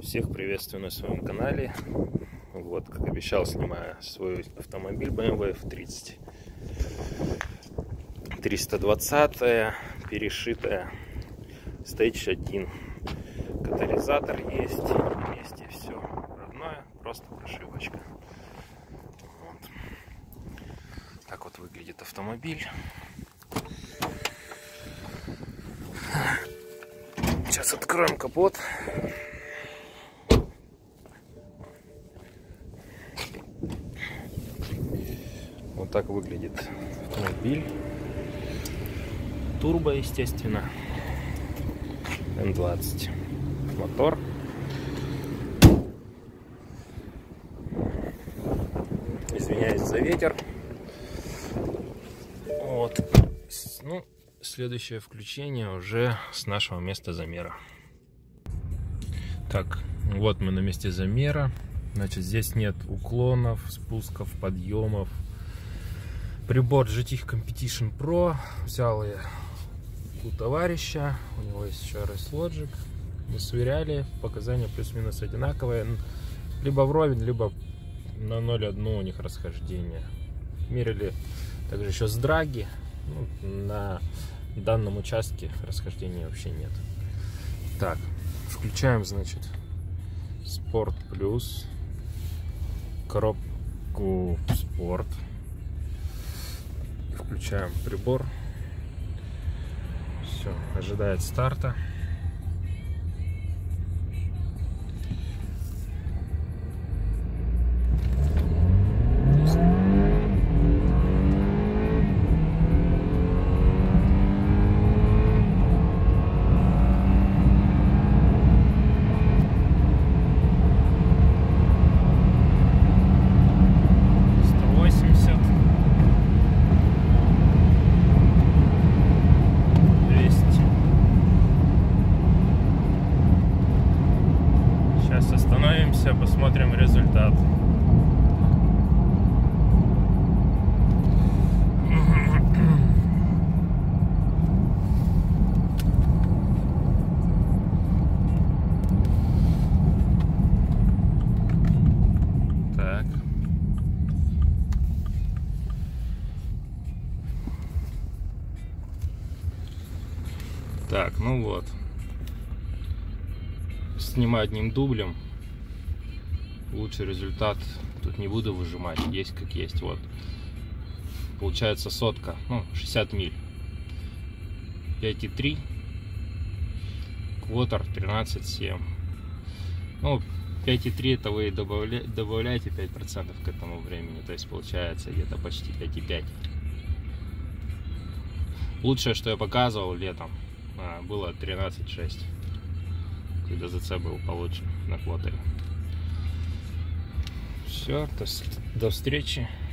Всех приветствую на своем канале. Вот, как обещал, снимаю свой автомобиль BMW F30 320, перешитая, Stage 1. Катализатор есть, вместе все родное, просто прошивочка. Вот. Так вот выглядит автомобиль. Сейчас откроем капот. Вот так выглядит автомобиль. Турбо, естественно. N20 мотор. Извиняюсь за ветер. Вот. Ну, следующее включение уже с нашего места замера. Так, вот мы на месте замера. Значит, здесь нет уклонов, спусков, подъемов. Прибор GT Competition Pro. Взял я у товарища. У него есть еще RS-Logic. Мы сверяли. Показания плюс-минус одинаковые. Либо вровень, либо на 0,1 у них расхождение. Мерили также еще с драги. Ну, на данном участке расхождения вообще нет. Так, включаем, значит, Sport Plus. Коробку Sport. Включаем прибор. Все, ожидает старта. Остановимся, посмотрим результат. Так. Так, ну вот. Снимаю одним дублем. Лучший результат тут не буду выжимать, есть как есть. Вот получается сотка, ну 60 миль, 5,3, квотер 13,7. Ну 5,3 это вы добавляете 5% к этому времени, то есть получается где-то почти 5,5. Лучшее, что я показывал летом, было 13,6, когда ЗЦ был получше на квотере. Все, до встречи.